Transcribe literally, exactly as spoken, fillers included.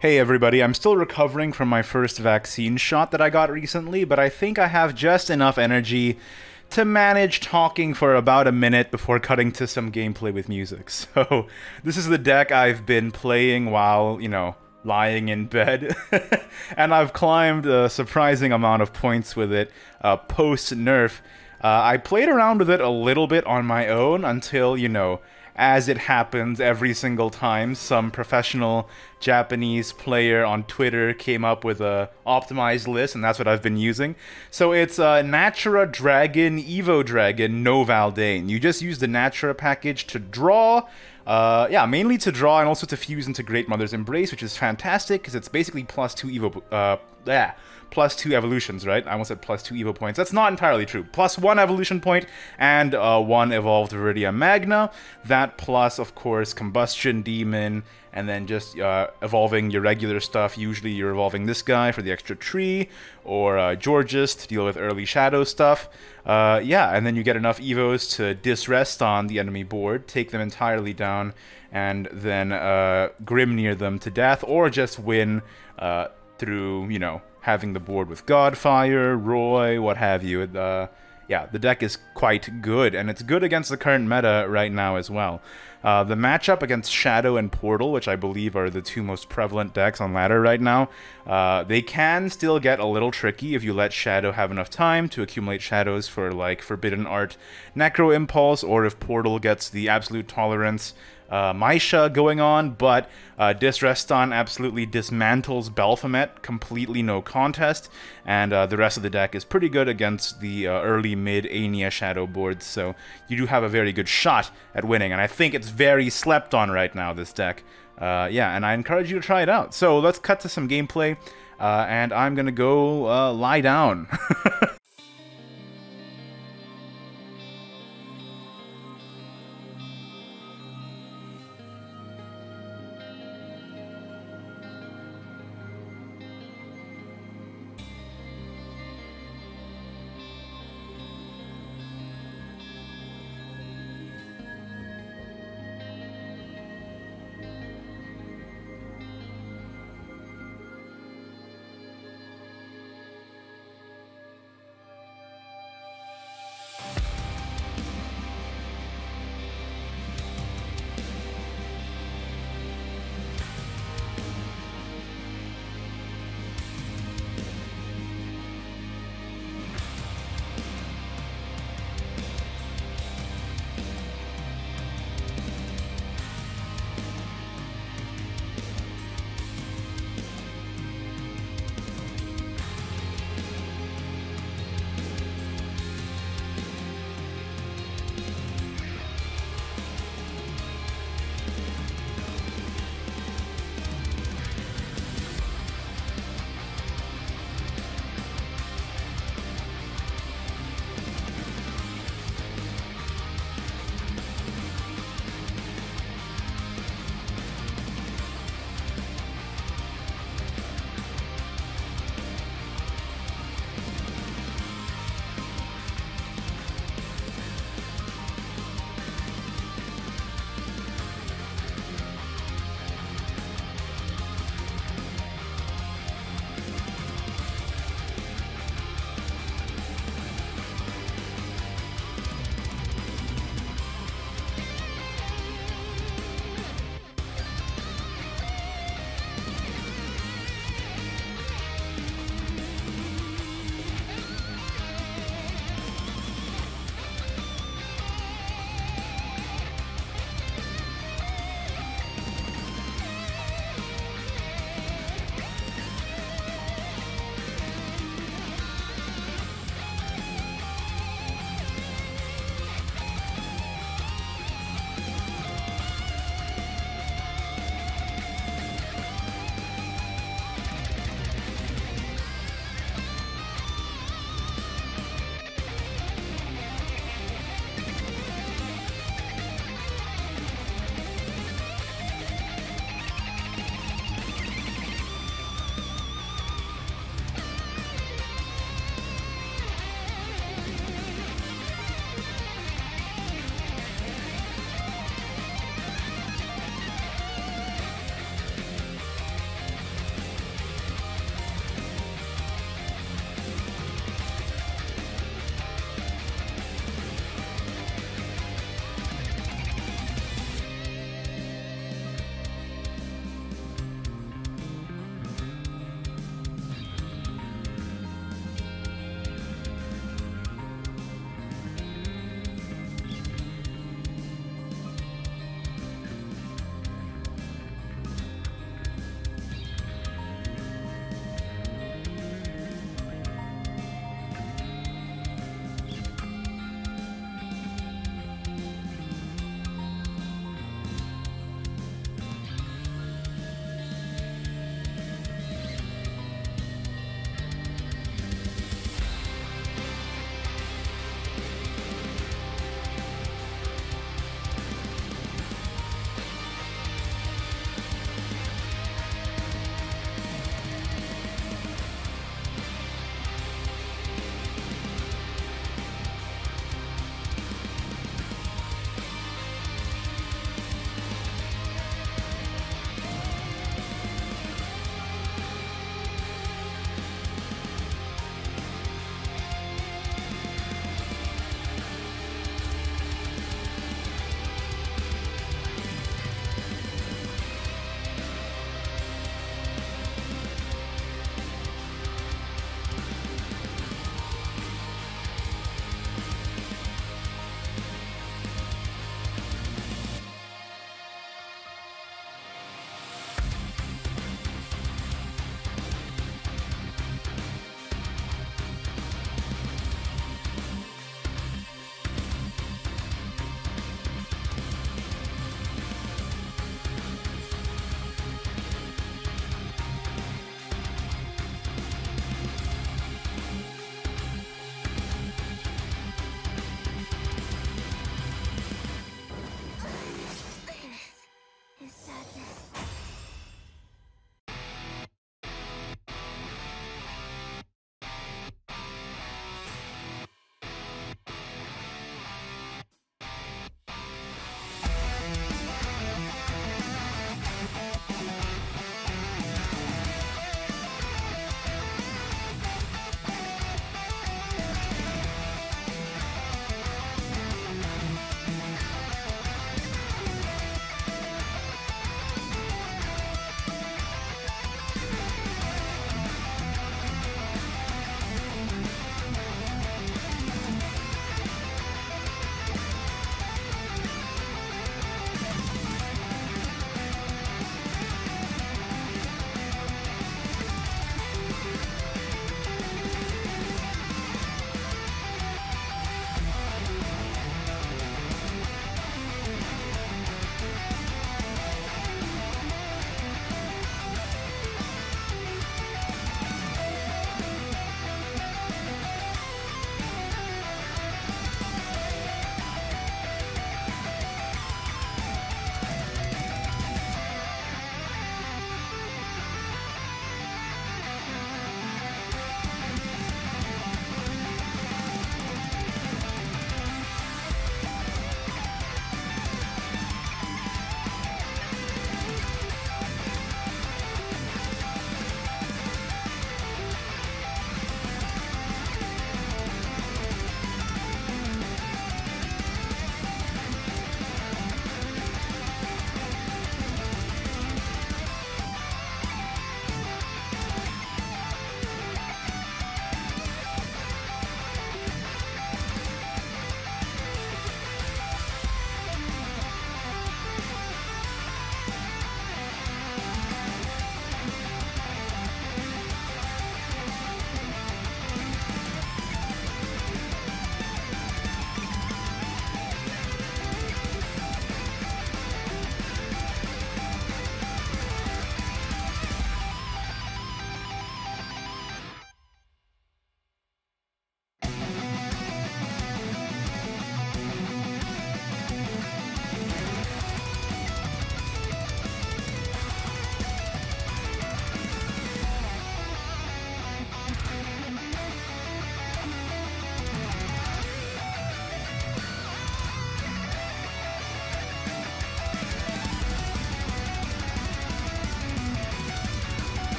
Hey everybody, I'm still recovering from my first vaccine shot that I got recently, but I think I have just enough energy to manage talking for about a minute before cutting to some gameplay with music. So, this is the deck I've been playing while, you know, lying in bed, and I've climbed a surprising amount of points with it, uh, post-nerf. Uh, I played around with it a little bit on my own until, you know, as it happens every single time, some professional Japanese player on Twitter came up with a optimized list, and that's what I've been using. So it's uh, Natura Dragon, Evo Dragon, no Valdane. You just use the Natura package to draw, uh, yeah, mainly to draw and also to fuse into Great Mother's Embrace, which is fantastic because it's basically plus two Evo, uh, yeah, plus two evolutions, right? I almost said plus two Evo points. That's not entirely true. Plus one evolution point and uh, one evolved Viridia Magna. That plus, of course, Combustion Demon, and then just uh, evolving your regular stuff. Usually you're evolving this guy for the extra tree, or uh, Georges to deal with early shadow stuff. Uh, yeah, and then you get enough Evos to disrest on the enemy board, take them entirely down, and then uh, Grimnir them to death, or just win uh, through, you know, having the board with Godfire, Roy, what have you. Uh, yeah, the deck is quite good, and it's good against the current meta right now as well. Uh, the matchup against Shadow and Portal, which I believe are the two most prevalent decks on ladder right now, uh, they can still get a little tricky if you let Shadow have enough time to accumulate shadows for, like, Forbidden Art Necro Impulse, or if Portal gets the Absolute Tolerance Uh, Maisha going on, but uh, Disreston absolutely dismantles Baphomet, completely no contest, and uh, the rest of the deck is pretty good against the uh, early mid Ania Shadow boards, so you do have a very good shot at winning, and I think it's very slept on right now, this deck. Uh, yeah, and I encourage you to try it out. So let's cut to some gameplay, uh, and I'm gonna go uh, lie down.